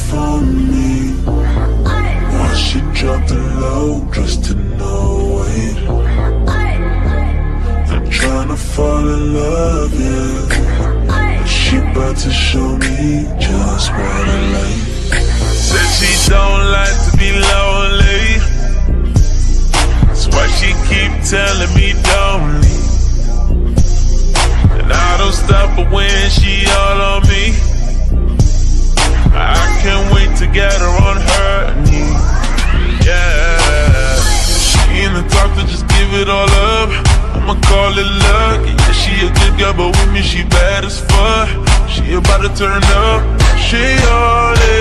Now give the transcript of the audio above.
for me. Why she dropped the low just to know it? I'm tryna fall in love, yeah. She about to show me just what I like. Said she don't like to be lonely. That's why she keep telling me don't leave. And I don't stop her when she all on me. I can't wait to get her on her knees. Yeah, she in the doctor, just give it all up. I'ma call it luck. Yeah, she a good girl, but with me she bad as fuck. She about to turn up. She all in.